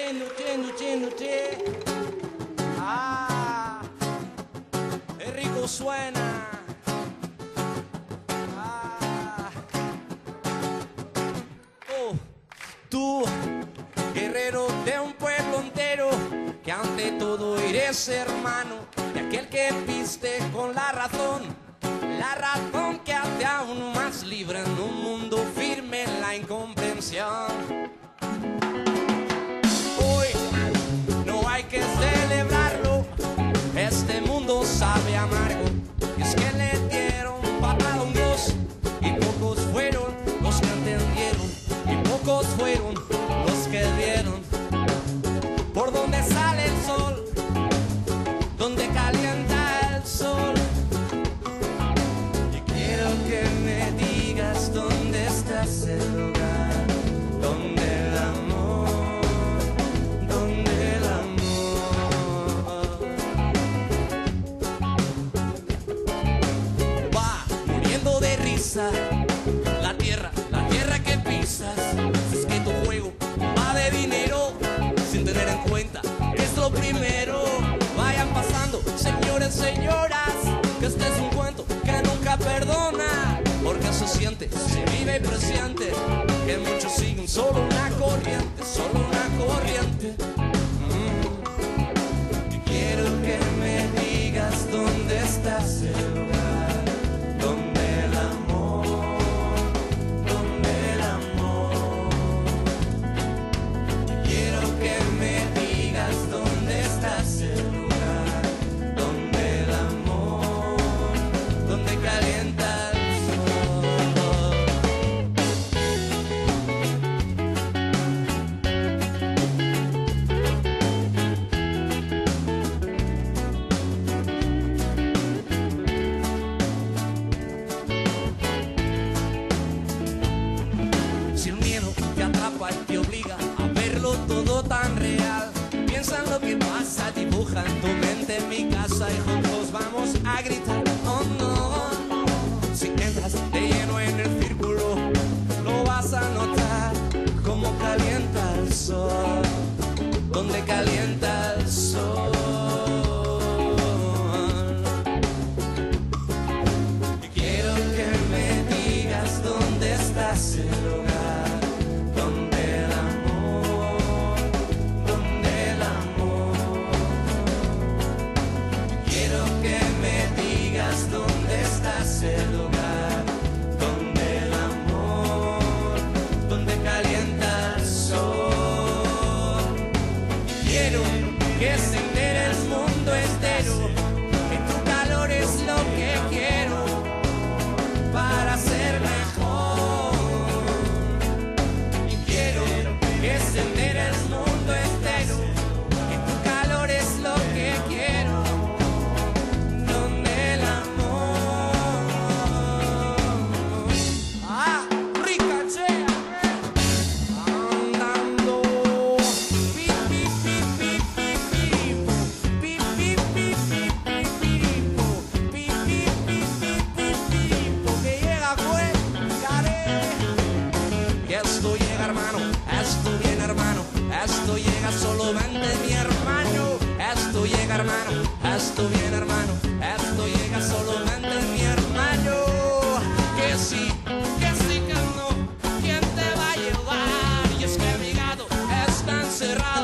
noche. Ah, qué rico suena. Ah. Oh, tú, guerrero de un pueblo entero, que ante todo eres hermano de aquel que viste con la razón que hace aún más libre en un mundo firme en la incomprensión. Hoy no hay que celebrarlo, este mundo sabe amargo, y es que le dieron patada a un Dios, y pocos fueron los que entendieron, y pocos fueron los que vieron. Por donde sale el sol, donde calienta el sol, y quiero que me digas dónde estás el lugar, donde el amor, donde el amor va muriendo de risa. La tierra que pisas, es que tu juego va de dinero, sin tener en cuenta que es lo primero. Vayan pasando, señores, señoras, que este es un cuento que nunca perdona, porque se siente, se vive y presiente, que muchos siguen solo una corriente, solo una corriente. Y quiero que me digas dónde estás el lugar, donde el amor, donde el amor. Y quiero que me digas dónde estás el lugar, donde el amor, donde calienta el sol. Si el miedo te atrapa y te obliga a verlo todo tan real, piensa en lo que pasa, dibuja en tu mente mi casa y juntos vamos a gritar, oh no. Si entras de lleno en el círculo, lo vas a notar, como calienta el sol, donde calienta el sol. Y quiero que me digas dónde estás el lugar, donde el amor, donde el amor. Y quiero que me digas dónde estás el lugar, donde el amor, donde calienta el sol. Y quiero que se entere el mundo entero, que tu calor es lo que quiero para ser mejor. Y quiero que se entere el mundo entero, que tu calor es lo que quiero, donde el amor. Ah, rica chea, andando. Pi, pi, pi, pi, pi, pi, pi, pi, pi, pi, pi, pi, pi, pi, que llega Caré. Que esto llega, hermano, esto viene, hermano, esto llega, solamente mi hermano. Esto llega, hermano, esto viene, hermano, esto llega, solamente mi hermano. Que sí, que no, ¿quién te va a llevar? Y es que mi gato está encerrado